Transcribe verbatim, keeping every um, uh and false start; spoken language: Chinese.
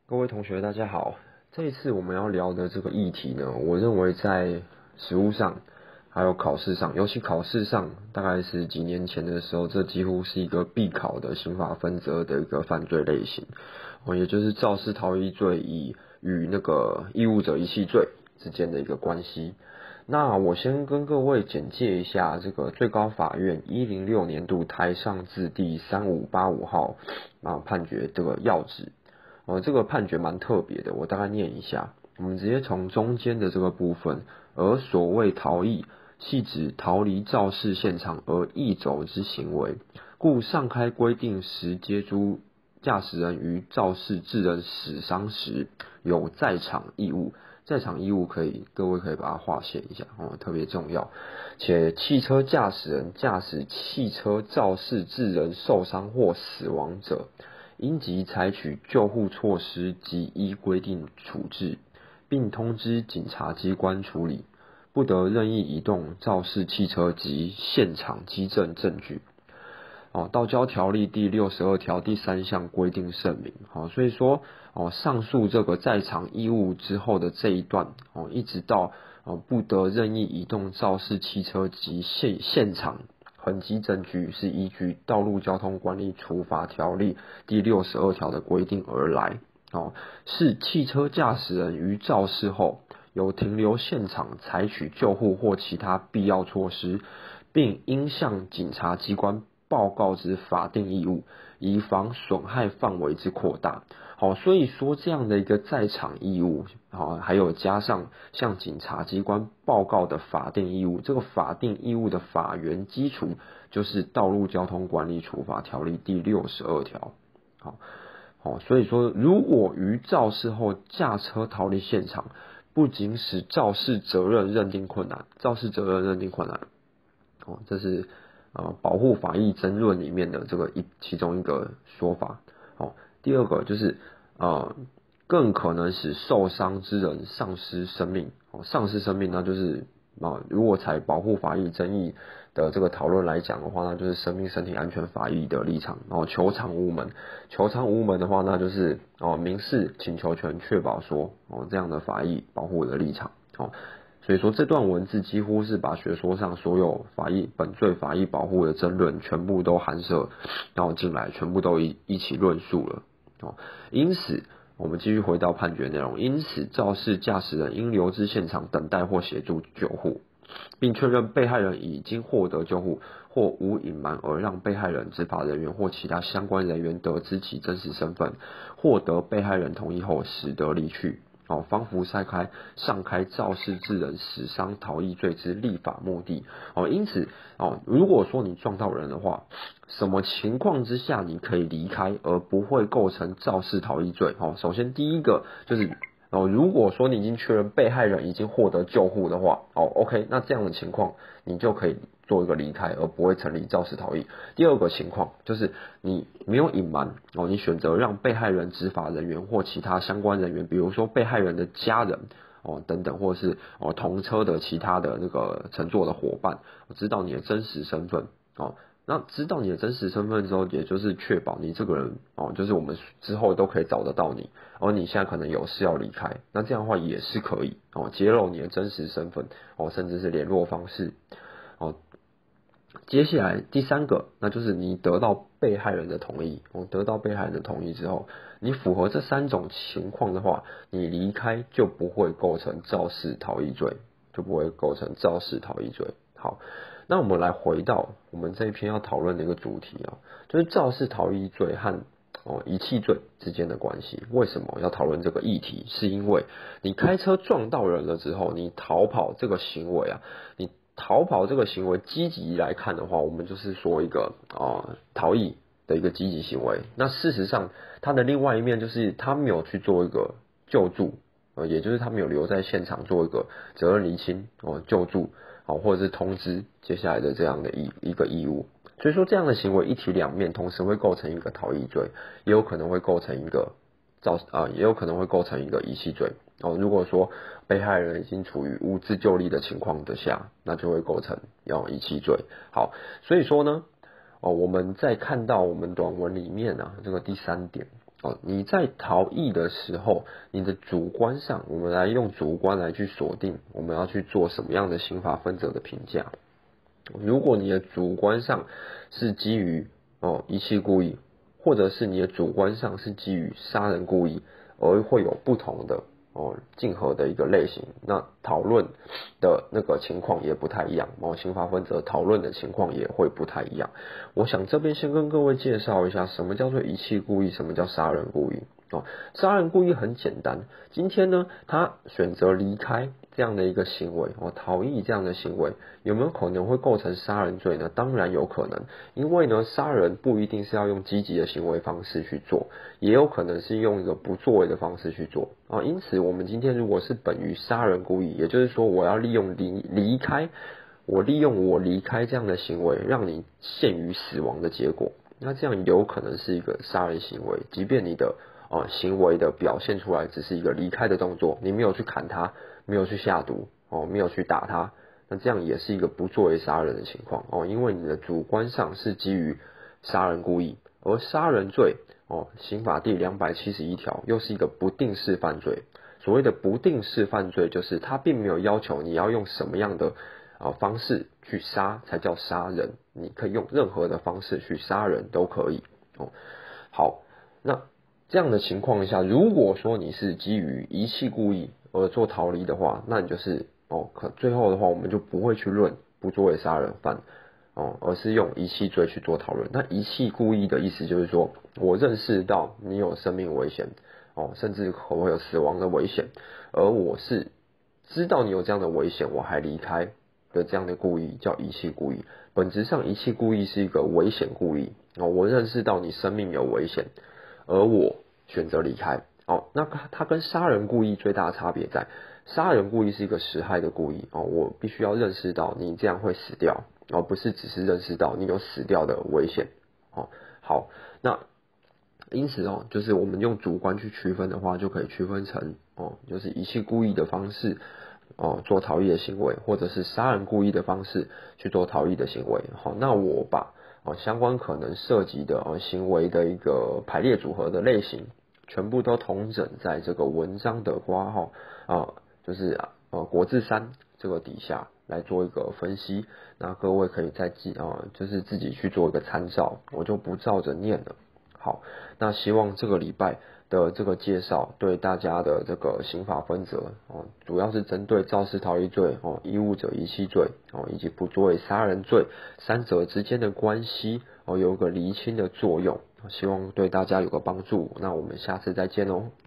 各位同学，大家好。这一次我们要聊的这个议题呢，我认为在实务上，还有考试上，尤其考试上，大概是几年前的时候，这几乎是一个必考的刑法分则的一个犯罪类型，哦，也就是肇事逃逸罪以与那个义务者遗弃罪之间的一个关系。那我先跟各位简介一下这个最高法院一零六年度台上字第三五八五号啊判决这个要旨。呃，这个判决蛮特别的，我大概念一下。我们直接从中间的这个部分，而所谓逃逸，系指逃离肇事现场而逸走之行为，故上开规定时接诸驾驶人于肇事致人死伤时，有在场义务。在场义务可以，各位可以把它划线一下哦，特别重要。且汽车驾驶人驾驶汽车肇事致人受伤或死亡者，应即采取救护措施及依规定处置，并通知警察机关处理，不得任意移动肇事汽车及现场基证证据。哦，道交条例第六十二条第三项规定甚明。好，所以说哦，上述这个在场义务之后的这一段哦，一直到哦不得任意移动肇事汽车及现现场痕迹证据，是依据《道路交通管理处罚条例》第六十二条的规定而来。哦，是汽车驾驶人于肇事后有停留现场采取救护或其他必要措施，并应向警察机关报告之法定义务，以防损害范围之扩大。好，所以说这样的一个在场义务，好，还有加上向警察机关报告的法定义务，这个法定义务的法源基础就是《道路交通管理处罚条例》第六十二条。好。哦，所以说，如果于肇事后驾车逃离现场，不仅使肇事责任认定困难，肇事责任认定困难，哦，这是呃保护法益争论里面的这个一其中一个说法。哦，第二个就是呃更可能使受伤之人丧失生命。哦，丧失生命那就是啊，如果采保护法益争议的这个讨论来讲的话，那就是生命身体安全法益的立场。哦，求偿无门，求偿无门的话，那就是哦民事请求权确保说哦这样的法益保护的立场。哦，所以说这段文字几乎是把学说上所有法益本罪法益保护的争论全部都含摄然后进来，全部都一一起论述了。哦，因此。我们继续回到判决内容，因此肇事驾驶人应留至现场等待或协助救护，并确认被害人已经获得救护，或无隐瞒而让被害人、执法人员或其他相关人员得知其真实身份，获得被害人同意后，使得离去。哦，方服筛开上开肇事致人死伤逃逸罪之立法目的。哦，因此哦，如果说你撞到人的话，什么情况之下你可以离开而不会构成肇事逃逸罪？哦，首先第一个就是哦，如果说你已经确认被害人已经获得救护的话，哦 ，OK，那这样的情况你就可以做一个离开，而不会成立肇事逃逸。第二个情况就是你没有隐瞒哦，你选择让被害人、执法人员或其他相关人员，比如说被害人的家人哦等等，或者是哦同车的其他的那个乘坐的伙伴，知道你的真实身份哦。那知道你的真实身份之后，也就是确保你这个人哦，就是我们之后都可以找得到你，而你现在可能有事要离开，那这样的话也是可以哦，揭露你的真实身份哦，甚至是联络方式哦。接下来第三个，那就是你得到被害人的同意，哦，得到被害人的同意之后，你符合这三种情况的话，你离开就不会构成肇事逃逸罪，就不会构成肇事逃逸罪。好。那我们来回到我们这一篇要讨论的一个主题啊，就是肇事逃逸罪和哦遗弃罪之间的关系。为什么要讨论这个议题？是因为你开车撞到人了之后，你逃跑这个行为啊，你逃跑这个行为积极来看的话，我们就是说一个啊、呃、逃逸的一个积极行为。那事实上，它的另外一面就是他没有去做一个救助。呃，也就是他没有留在现场做一个责任厘清哦，救助哦，或者是通知接下来的这样的一一个义务。所以说这样的行为一体两面，同时会构成一个逃逸罪，也有可能会构成一个造啊、呃，也有可能会构成一个遗弃罪哦。如果说被害人已经处于无自救力的情况之下，那就会构成要遗弃罪。好，所以说呢，哦，我们在看到我们短文里面啊，这个第三点。 哦，你在逃逸的时候，你的主观上，我们来用主观来去锁定，我们要去做什么样的刑法分则的评价。如果你的主观上是基于哦遗弃故意，或者是你的主观上是基于杀人故意，而会有不同的哦竞合的一个类型，那讨论的那个情况也不太一样哦，刑法分则讨论的情况也会不太一样。我想这边先跟各位介绍一下，什么叫做遗弃故意，什么叫杀人故意。哦，杀人故意很简单，今天呢，他选择离开这样的一个行为，哦，逃逸这样的行为，有没有可能会构成杀人罪呢？当然有可能，因为呢，杀人不一定是要用积极的行为方式去做，也有可能是用一个不作为的方式去做啊。因此，我们今天如果是本于杀人故意，也就是说，我要利用离离开，我利用我离开这样的行为，让你陷于死亡的结果，那这样有可能是一个杀人行为，即便你的哦，行为的表现出来只是一个离开的动作，你没有去砍他，没有去下毒，哦，没有去打他，那这样也是一个不作为杀人的情况哦，因为你的主观上是基于杀人故意，而杀人罪哦，刑法第两百七十一条又是一个不定式犯罪。所谓的不定式犯罪，就是他并没有要求你要用什么样的啊、呃、方式去杀才叫杀人，你可以用任何的方式去杀人都可以哦。好，那这样的情况下，如果说你是基于遗弃故意而做逃离的话，那你就是哦，可最后的话我们就不会去论不作为杀人犯哦，而是用遗弃罪去做讨论。那遗弃故意的意思就是说，我认识到你有生命危险哦，甚至可能会有死亡的危险，而我是知道你有这样的危险，我还离开的这样的故意叫遗弃故意。本质上，遗弃故意是一个危险故意哦，我认识到你生命有危险，而我选择离开。哦，那它跟杀人故意最大的差别在，杀人故意是一个实害的故意哦，我必须要认识到你这样会死掉，而不是只是认识到你有死掉的危险。哦，好，那因此哦，就是我们用主观去区分的话，就可以区分成哦，就是遗弃故意的方式哦做逃逸的行为，或者是杀人故意的方式去做逃逸的行为。好，那我把哦相关可能涉及的哦行为的一个排列组合的类型，全部都统整在这个文章的括号啊，就是呃国字三这个底下来做一个分析。那各位可以再记啊，就是自己去做一个参照，我就不照着念了。好，那希望这个礼拜的这个介绍对大家的这个刑法分则哦，主要是针对肇事逃逸罪哦、依误者遗弃罪哦以及不作为杀人罪三者之间的关系哦，有个厘清的作用，希望对大家有个帮助。那我们下次再见喽。